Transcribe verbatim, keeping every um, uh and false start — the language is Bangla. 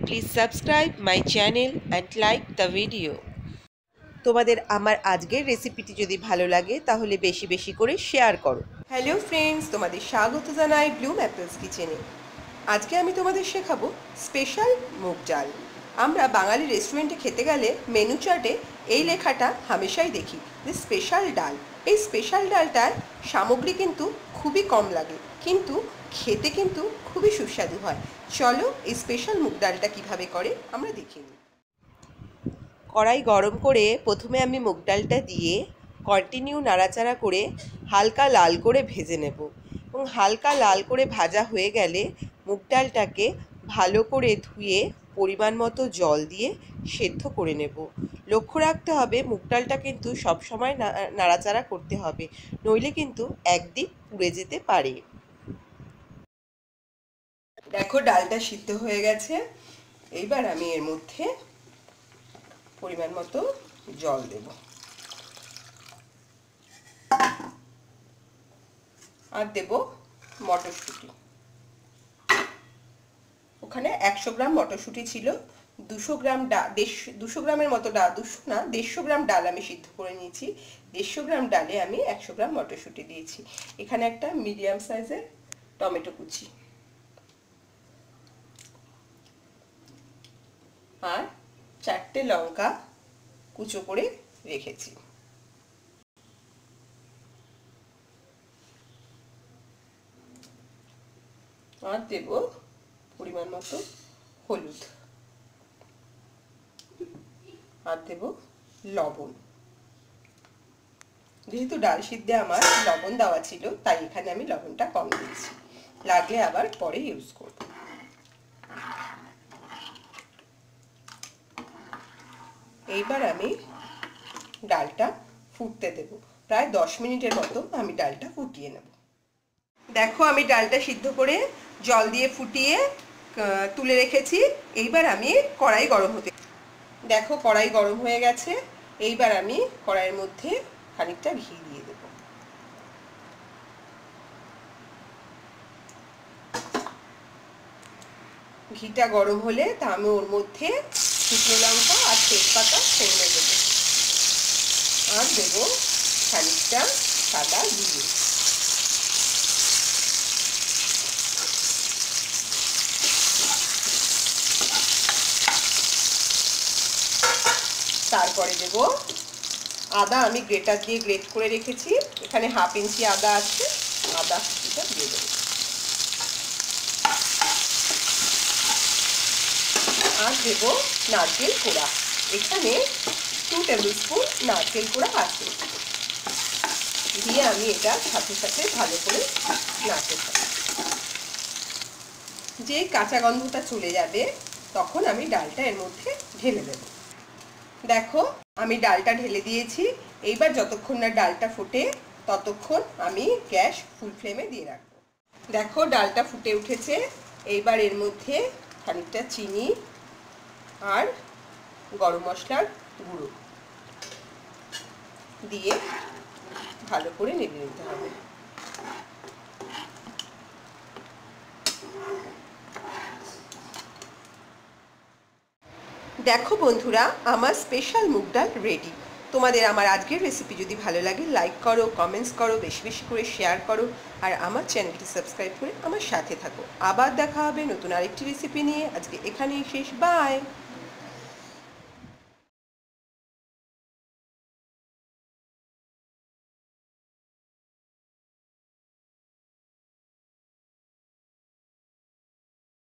please subscribe my channel and like the video. তোমাদের আমার আজকের রেসিপিটি যদি ভালো লাগে তাহলে বেশি বেশি করে শেয়ার করো। হ্যালো ফ্রেন্ডস, তোমাদের স্বাগত জানাই ব্লুম অ্যাপেলস কিচেনে। আজকে আমি তোমাদের শেখাবো স্পেশাল মুগ ডাল। আমরা বাঙালি রেস্টুরেন্টে খেতে গেলে মেনু চার্টে এই লেখাটা হামেশাই দেখি যে স্পেশাল ডাল। এই স্পেশাল ডালটায় সামগ্রী কিন্তু খুবই কম লাগে, কিন্তু খেতে কিন্তু খুবই সুস্বাদু হয়। চলো এই স্পেশাল মুগ ডালটা কীভাবে করে আমরা দেখে নিই। কড়াই গরম করে প্রথমে আমি মুগ ডালটা দিয়ে কন্টিনিউ নাড়াচাড়া করে হালকা লাল করে ভেজে নেব, এবং হালকা লাল করে ভাজা হয়ে গেলে মুগ ডালটাকে ভালো করে ধুয়ে পরিমাণ মতো জল দিয়ে সেদ্ধ করে নেব। লক্ষ্য রাখতে হবে মুগ ডালটা কিন্তু সবসময় নাড়াচাড়া করতে হবে, নইলে কিন্তু একদিক পুড়ে যেতে পারে। দেখো ডালটা সিদ্ধ হয়ে গেছে, এইবার আমি এর মধ্যে পরিমাণ মতো জল দেব আর দেব মটরশুঁটি। ওখানে একশো গ্রাম মটরশুঁটি ছিল, দুশো গ্রাম ডাল দেড়শো দুশো গ্রামের মতো ডাল দুশো না দেড়শো গ্রাম ডাল আমি সিদ্ধ করে নিয়েছি। দেড়শো গ্রাম ডালে আমি একশো গ্রাম মটরশুঁটি দিয়েছি। এখানে একটা মিডিয়াম সাইজের টমেটো কুচি আর চারটে লঙ্কা কুচো করে রেখেছি। আর দেব পরিমাণ মতো হলুদ আর দেব লবণ। যেহেতু ডাল সিদ্ধে আমার লবণ দেওয়া ছিল তাই এখানে আমি লবণটা কম দিয়েছি, লাগলে আবার পরে ইউজ করব। এইবার আমি ডালটা ফুটতে দেব, প্রায় দশ মিনিটের মতো আমি ডালটা ফুটিয়ে নেব। দেখো আমি ডালটা সিদ্ধ করে জল দিয়ে ফুটিয়ে তুলে রেখেছি। এইবার আমি কড়াই গরম হতে দেখো কড়াই গরম হয়ে গেছে। এইবার আমি কড়াইয়ের মধ্যে খানিকটা ঘি দিয়ে দেব। ঘিটা গরম হলে তা আমি ওর মধ্যে শুকনো লঙ্কা আর তেজপাতা ফোড়নে দেব, আর দেব খানিকটা সাদা জিরে। তারপরে দেব আদা, আমি গ্রেটার দিয়ে গ্রেট করে রেখেছি, এখানে হাফ ইঞ্চি আদা আছে, আদা কুচিটা দিয়ে দেব। আর দেব নারকেল কোড়া, এখানে টু টেবিল স্পুন নারকেল কোড়া আছে, দিয়ে আমি এটা সাথে সাথে ভালো করে নাড়তে থাকি। যে কাঁচা গন্ধটা চলে যাবে তখন আমি ডালটা এর মধ্যে ঢেলে দেব। দেখো আমি ডালটা ঢেলে দিয়েছি। এইবার যতক্ষণ না ডালটা ফোটে ততক্ষণ আমি গ্যাস ফুল ফ্লেমে দিয়ে রাখবো। দেখো ডালটা ফুটে উঠেছে। এইবার এর মধ্যে খানিকটা চিনি আর গরম মশলার গুঁড়ো দিয়ে ভালো করে নেড়ে নিতে হবে। দেখো বন্ধুরা, আমার স্পেশাল মুগ ডাল রেডি। তোমাদের আমার আজকের রেসিপি যদি ভালো লাগে লাইক করো, কমেন্টস করো, বেশি বেশি করে শেয়ার করো, আর আমার চ্যানেলটি সাবস্ক্রাইব করে আমার সাথে থাকো। আবার দেখা হবে নতুন আরেকটি রেসিপি নিয়ে। আজকে এখানেই শেষ, বাই।